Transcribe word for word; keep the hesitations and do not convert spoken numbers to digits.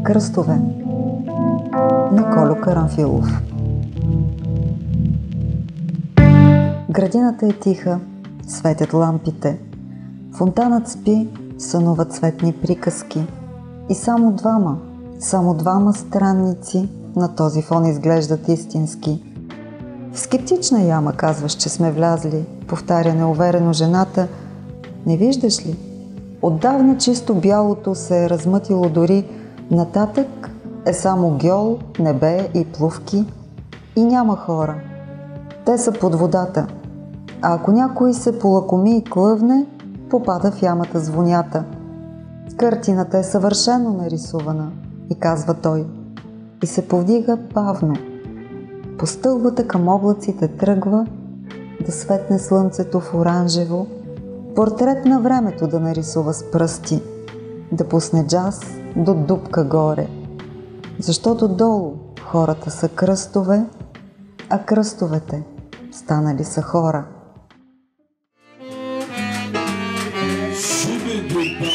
Кръстове на Кольо Карамфилов. Градината е тиха, светят лампите. Фонтанът спи, сънуват цветни приказки. И само двама, само двама странници на този фон изглеждат истински. В скептична яма казваш, че сме влязли, повтаря неуверено жената. Не виждаш ли? Отдавна чисто бялото се е размътило дори, нататък е само гьол, небе и плувки и няма хора. Те са под водата, а ако някой се полакоми и клъвне, попада в ямата с вонята. Картината е съвършено нарисувана, и казва той, и се повдига бавно. По стълбата към облаците тръгва да светне слънцето в оранжево, портрет на времето да нарисува с пръсти, да пусне джаз до дупка горе. Защото долу хората са кръстове, а кръстовете станали са хора. Шибидуба,